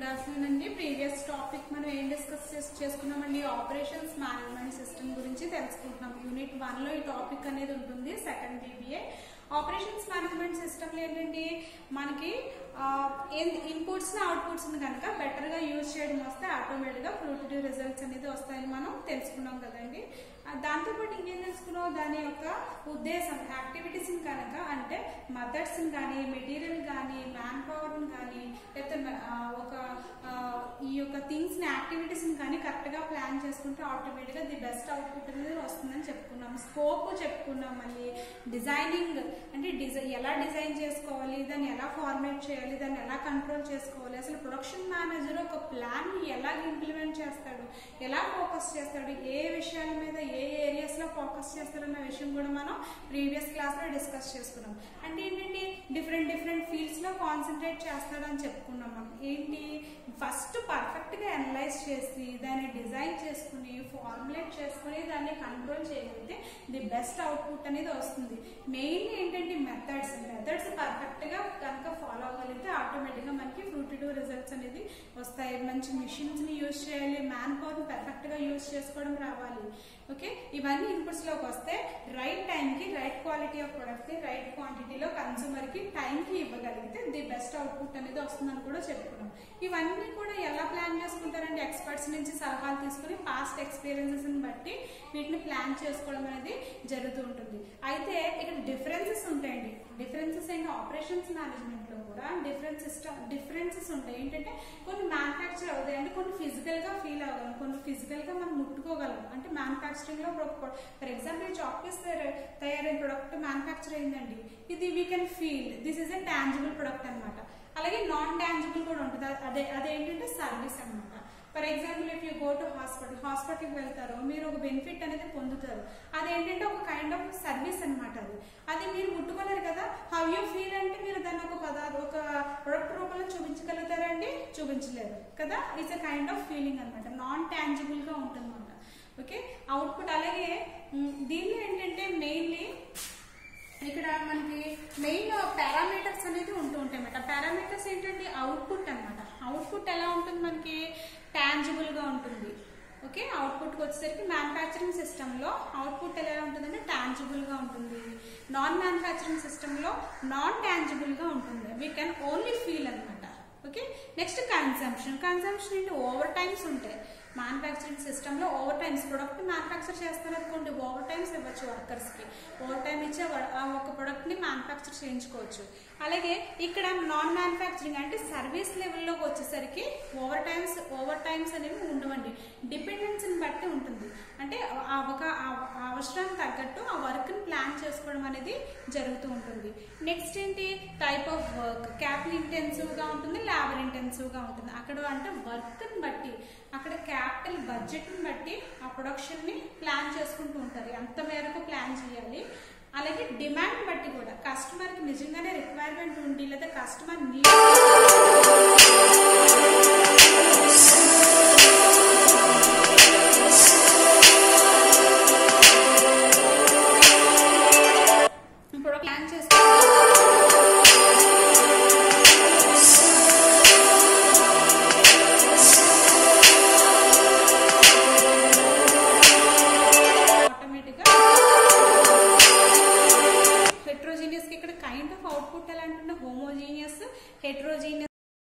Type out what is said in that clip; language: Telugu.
గుడ్ ఆఫ్టర్నూన్ అండి. ప్రీవియస్ టాపిక్ మనం ఏం డిస్కస్ చేసుకున్నామండి, ఆపరేషన్స్ మేనేజ్మెంట్ సిస్టమ్ గురించి తెలుసుకుంటున్నాం. యూనిట్ 1 లో ఈ టాపిక్ అనేది ఉంటుంది. Second BBA operations management system లో ఏంటండి, మనకి ఇన్పుట్స్ అవుట్పుట్స్ కనుక బెటర్ గా యూజ్ చేయడం వస్తే ఆటోమేటిక్ గా ఫ్రూటివ్ రిజల్ట్స్ అనేది వస్తాయని మనం తెలుసుకున్నాం కదండి. దాంతోపాటు ఇంకేం తెలుసుకున్నాం, దాని యొక్క ఉద్దేశం యాక్టివిటీస్ కనుక అంటే మెథడ్స్ కానీ మెటీరియల్ కానీ మ్యాన్ పవర్ కానీ లేకపోతే ఈ యొక్క థింగ్స్ ని యాక్టివిటీస్ కానీ కరెక్ట్ గా ప్లాన్ చేసుకుంటే ఆటోమేటిక్ గా ది బెస్ట్ అవుట్పుట్ అనేది వస్తుందని చెప్పుకున్నాం. స్కోప్ చెప్పుకున్నాం. మళ్ళీ డిజైనింగ్ అంటే ఎలా డిజైన్ చేసుకోవాలి, దాన్ని ఎలా ఫార్మేట్ చేయాలి, దాన్ని ఎలా కంట్రోల్ చేసుకోవాలి, అసలు ప్రొడక్షన్ మేనేజర్ ఒక ప్లాన్ ని ఎలా ఇంప్లిమెంట్ చేస్తాడు, ఎలా ఫోకస్ చేస్తాడు, ఏ విషయాల మీద ఏ ఏరియాస్ లో ఫోకస్ చేస్తారన్న విషయం కూడా మనం ప్రీవియస్ క్లాస్ లో డిస్కస్ చేసుకున్నాం. అంటే ఏంటంటే డిఫరెంట్ ఫీల్డ్స్ లో కాన్సన్ట్రేట్ చేస్తాడని చెప్పుకున్నాం. మనం ఏంటి, ఫస్ట్ పర్ఫెక్ట్ గా అనలైజ్ చేసి దాన్ని డిజైన్ చేసుకుని ఫార్ములేట్ చేసుకుని దాన్ని కంట్రోల్ చేయగలిగితే ది బెస్ట్ అవుట్పుట్ అనేది వస్తుంది. మెయిన్ ఏంటంటే మెథడ్స్ పర్ఫెక్ట్ గా కనుక ఫాలో అవ్వగలిగితే ఆటోమేటిక్ గా మనకి ఫ్రూటివ్ రిజల్ట్స్ అనేది వస్తాయి. మంచి మిషన్స్ ని యూజ్ చేయాలి, మ్యాన్ పవర్ ని పర్ఫెక్ట్ గా యూజ్ చేసుకోవడం రావాలి. ఓకే, ఇవన్నీ ఇన్పుట్స్ లోకి వస్తే రైట్ టైం కి రైట్ క్వాలిటీ ఆఫ్ ప్రొడక్ట్ ని రైట్ క్వాంటిటీలో కన్సూమర్ కి టైం కి ఇవ్వగలిగితే ది బెస్ట్ అవుట్పుట్ అనేది వస్తుందని కూడా చెప్పుకున్నాం. ఇవన్నీ కూడా ఎలా ప్లాన్ చేసుకుంటారంటే ఎక్స్పర్ట్స్ నుంచి సలహాలు తీసుకుని పాస్ట్ ఎక్స్పీరియన్సెస్ ని బట్టి వీటిని ప్లాన్ చేసుకోవడం అనేది జరుగుతూ ఉంటుంది. అయితే ఇక్కడ డిఫరెన్సెస్ ఉంటాయండి. డిఫరెన్సెస్ ఏంటి, ఆపరేషన్స్ మేనేజ్మెంట్ లో కూడా డిఫరెన్సెస్ ఉంటాయి. ఏంటంటే కొన్ని మ్యానుఫ్యాక్చర్ అవుతాయి, అంటే కొన్ని ఫిజికల్ గా ఫీల్ అవ్వగలం, కొన్ని ఫిజికల్ గా మనం ముట్టుకోగలం. అంటే మ్యానుఫ్యాక్చరింగ్ లో ఫర్ ఎగ్జాంపుల్ చాక్ పీస్ తయారైన ప్రొడక్ట్ మ్యానుఫ్యాక్చర్ అయిందండి, ఇది we can feel this is a tangible product అనమాట. అలాగే నాన్ టాంజిబుల్ కూడా ఉంటుంది, అదేంటంటే సర్వీస్ అనమాట. For example if you go to హాస్పిటల్కి వెళ్తారు, మీరు ఒక బెనిఫిట్ అనేది పొందుతారు. అదేంటంటే ఒక కైండ్ ఆఫ్ సర్వీస్ అనమాట. అది మీరు ముట్టుకోలేరు కదా, హౌ యూ ఫీల్ అంటే మీరు దాన్ని ఒక ప్రొడక్ట్ రూపంలో చూపించగలుగుతారండి, చూపించలేరు కదా. It's a kind of feeling అనమాట, నాన్ టాంజిబుల్ గా ఉంటుంది అనమాట. Okay, output. అలాగే దీనిలో ఏంటంటే మెయిన్లీ ఇక్కడ మనకి మెయిన్ పారామీటర్స్ అనేది ఉంటూ ఉంటాయి అన్నమాట. పారామీటర్స్ ఏంటంటే అవుట్పుట్ అనమాట. అవుట్పుట్ ఎలా ఉంటుంది, మనకి టాంజిబుల్ గా ఉంటుంది. ఓకే, అవుట్పుట్ వచ్చేసరికి మ్యానుఫ్యాక్చరింగ్ సిస్టమ్ లో అవుట్పుట్ ఎలా ఉంటుందంటే టాంజిబుల్ గా ఉంటుంది. నాన్ మ్యానుఫ్యాక్చరింగ్ సిస్టమ్ లో నాన్ టాంజిబుల్ గా ఉంటుంది. వీ కెన్ ఓన్లీ ఫీల్ అనమాట. ఓకే, నెక్స్ట్ కన్సంప్షన్ ఏంటి, ఓవర్ టైమ్స్ ఉంటాయి. మ్యానుఫ్యాక్చరింగ్ సిస్టమ్ లో ఓవర్ టైమ్స్ ప్రొడక్ట్ మ్యానుఫ్యాక్చర్ చేస్తారనుకోండి, ఓవర్ టైమ్స్ ఇవ్వచ్చు వర్కర్స్ కి. ఓవర్ టైం ఇచ్చే ఒక ప్రొడక్ట్ ని మ్యానుఫ్యాక్చర్ చేయించుకోవచ్చు. అలాగే ఇక్కడ నాన్ మ్యానుఫ్యాక్చరింగ్ అంటే సర్వీస్ లెవెల్లోకి వచ్చేసరికి ఓవర్ టైమ్స్ అనేవి ఉండవండి. డిపెండెన్సీని బట్టి ఉంటుంది. అంటే ఒక అవసరానికి తగ్గట్టు ఆ వర్క్ ని ప్లాన్ చేసుకోవడం అనేది జరుగుతూ ఉంటుంది. నెక్స్ట్ ఏంటి, type of work. Capital intensive గా ఉంటుంది, లేబర్ ఇంటెన్సివ్ గా ఉంటుంది. అక్కడ అంటే వర్క్ ని బట్టి, అక్కడ క్యాపిటల్ బడ్జెట్ ని బట్టి ఆ ప్రొడక్షన్ ని ప్లాన్ చేసుకుంటూ ఉంటారు, ఎంత మేరకు ప్లాన్ చేయాలి. అలాగే డిమాండ్ బట్టి కూడా, కస్టమర్ కి నిజంగానే రిక్వైర్మెంట్ ఉండి లేదా కస్టమర్ నీడ్